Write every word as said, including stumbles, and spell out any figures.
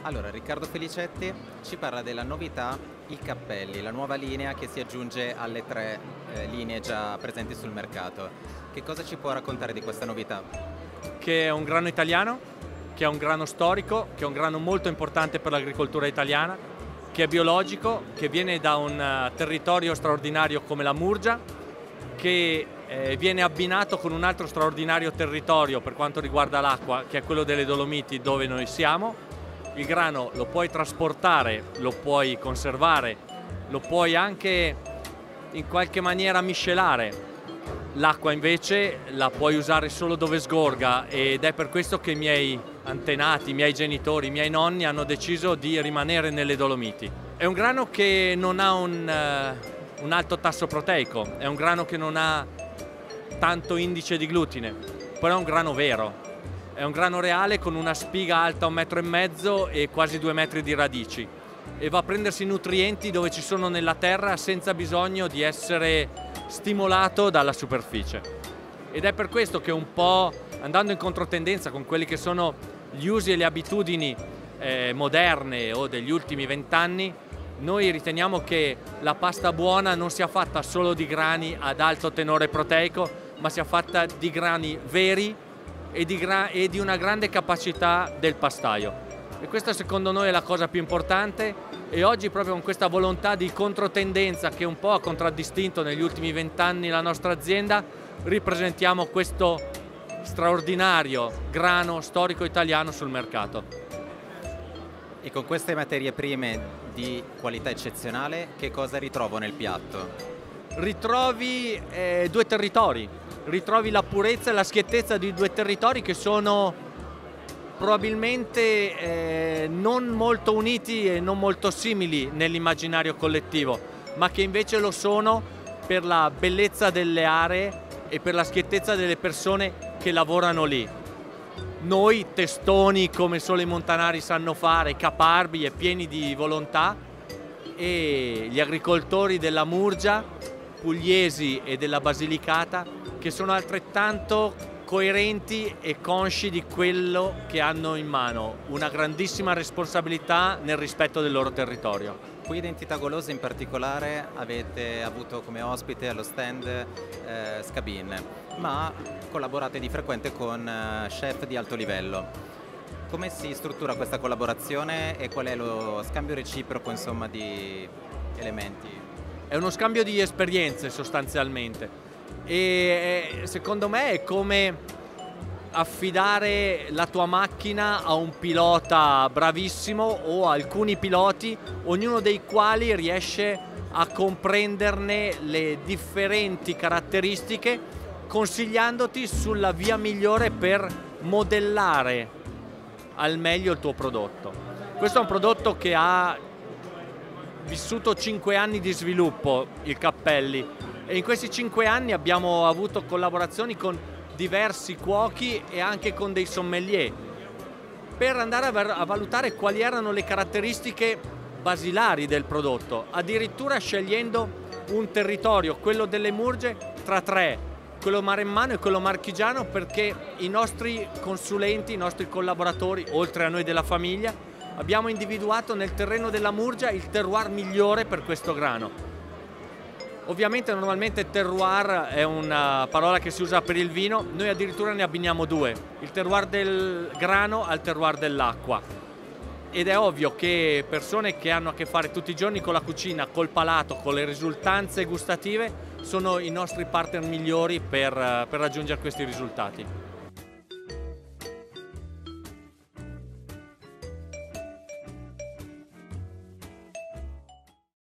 Allora, Riccardo Felicetti ci parla della novità il Cappelli, la nuova linea che si aggiunge alle tre eh, linee già presenti sul mercato. Che cosa ci può raccontare di questa novità? Che è un grano italiano, che è un grano storico, che è un grano molto importante per l'agricoltura italiana, che è biologico, che viene da un uh, territorio straordinario come la Murgia, che eh, viene abbinato con un altro straordinario territorio per quanto riguarda l'acqua, che è quello delle Dolomiti dove noi siamo. Il grano lo puoi trasportare, lo puoi conservare, lo puoi anche in qualche maniera miscelare. L'acqua invece la puoi usare solo dove sgorga ed è per questo che i miei antenati, i miei genitori, i miei nonni hanno deciso di rimanere nelle Dolomiti. È un grano che non ha un, uh, un alto tasso proteico, è un grano che non ha tanto indice di glutine, però è un grano vero. È un grano reale con una spiga alta un metro e mezzo e quasi due metri di radici e va a prendersi nutrienti dove ci sono nella terra senza bisogno di essere stimolato dalla superficie. Ed è per questo che un po' andando in controtendenza con quelli che sono gli usi e le abitudini eh, moderne o degli ultimi vent'anni, noi riteniamo che la pasta buona non sia fatta solo di grani ad alto tenore proteico, ma sia fatta di grani veri e di, e di una grande capacità del pastaio. E questa secondo noi è la cosa più importante e oggi proprio con questa volontà di controtendenza che un po' ha contraddistinto negli ultimi vent'anni la nostra azienda, ripresentiamo questo straordinario grano storico italiano sul mercato. E con queste materie prime di qualità eccezionale, che cosa ritrovo nel piatto? Ritrovi eh, due territori, ritrovi la purezza e la schiettezza di due territori che sono probabilmente eh, non molto uniti e non molto simili nell'immaginario collettivo, ma che invece lo sono per la bellezza delle aree e per la schiettezza delle persone che lavorano lì. Noi testoni come solo i montanari sanno fare, caparbi e pieni di volontà, e gli agricoltori della Murgia, pugliesi e della Basilicata, che sono altrettanto coerenti e consci di quello che hanno in mano, una grandissima responsabilità nel rispetto del loro territorio. Qui Identità Golosa in particolare avete avuto come ospite allo stand eh, Scabin, ma collaborate di frequente con eh, chef di alto livello. Come si struttura questa collaborazione e qual è lo scambio reciproco, insomma, di elementi? È uno scambio di esperienze sostanzialmente e secondo me è come affidare la tua macchina a un pilota bravissimo o a alcuni piloti, ognuno dei quali riesce a comprenderne le differenti caratteristiche, consigliandoti sulla via migliore per modellare al meglio il tuo prodotto. Questo è un prodotto che ha vissuto cinque anni di sviluppo, il Cappelli, e in questi cinque anni abbiamo avuto collaborazioni con diversi cuochi e anche con dei sommelier per andare a valutare quali erano le caratteristiche basilari del prodotto, addirittura scegliendo un territorio, quello delle Murge, tra tre, quello maremmano e quello marchigiano, perché i nostri consulenti, i nostri collaboratori, oltre a noi della famiglia, abbiamo individuato nel terreno della Murgia il terroir migliore per questo grano. Ovviamente normalmente terroir è una parola che si usa per il vino, noi addirittura ne abbiniamo due, il terroir del grano al terroir dell'acqua. Ed è ovvio che persone che hanno a che fare tutti i giorni con la cucina, col palato, con le risultanze gustative, sono i nostri partner migliori per, per raggiungere questi risultati.